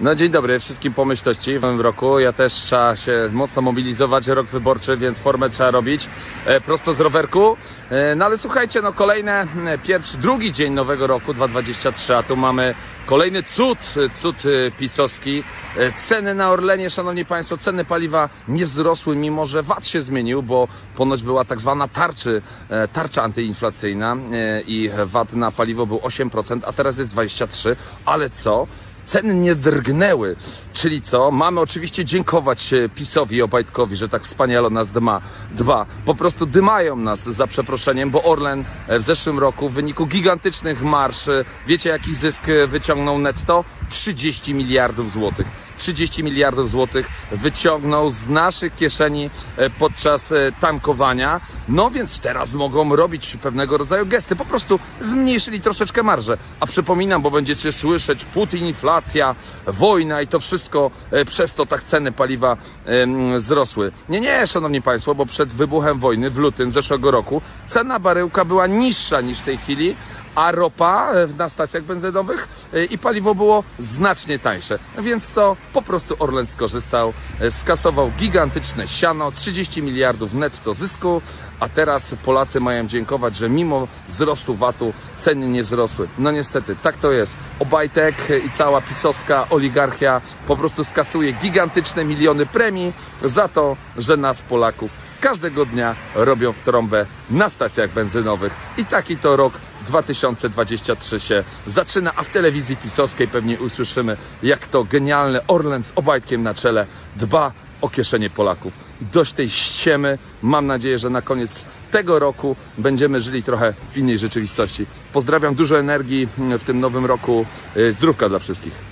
No dzień dobry wszystkim pomyślności w nowym roku. Ja też trzeba się mocno mobilizować, rok wyborczy, więc formę trzeba robić prosto z rowerku. No ale słuchajcie, no kolejne, drugi dzień nowego roku 2023, a tu mamy kolejny cud pisowski. Ceny na Orlenie, szanowni państwo, ceny paliwa nie wzrosły, mimo że VAT się zmienił, bo ponoć była tak zwana tarcza antyinflacyjna i VAT na paliwo był 8%, a teraz jest 23%, ale co? Ceny nie drgnęły, czyli co? Mamy oczywiście dziękować PiS-owi i Obajtkowi, że tak wspaniale nas dba. Po prostu dymają nas, za przeproszeniem, bo Orlen w zeszłym roku w wyniku gigantycznych marż, wiecie jaki zysk wyciągnął netto? 30 miliardów złotych. 30 miliardów złotych wyciągnął z naszych kieszeni podczas tankowania. No więc teraz mogą robić pewnego rodzaju gesty. Po prostu zmniejszyli troszeczkę marżę. A przypominam, bo będziecie słyszeć Putin, inflacja, wojna i to wszystko przez to tak ceny paliwa wzrosły. Nie, szanowni państwo, bo przed wybuchem wojny w lutym zeszłego roku cena baryłka była niższa niż w tej chwili, a ropa na stacjach benzynowych i paliwo było znacznie tańsze. Więc co? Po prostu Orlen skorzystał, skasował gigantyczne siano, 30 miliardów netto zysku, a teraz Polacy mają dziękować, że mimo wzrostu VAT-u ceny nie wzrosły. No niestety, tak to jest. Obajtek i cała pisowska oligarchia po prostu skasuje gigantyczne miliony premii za to, że nas Polaków każdego dnia robią w trąbę na stacjach benzynowych. I taki to rok 2023 się zaczyna, a w telewizji pisowskiej pewnie usłyszymy, jak to genialny Orlen z Obajtkiem na czele dba o kieszenie Polaków. Dość tej ściemy. Mam nadzieję, że na koniec tego roku będziemy żyli trochę w innej rzeczywistości. Pozdrawiam, dużo energii w tym nowym roku. Zdrówka dla wszystkich.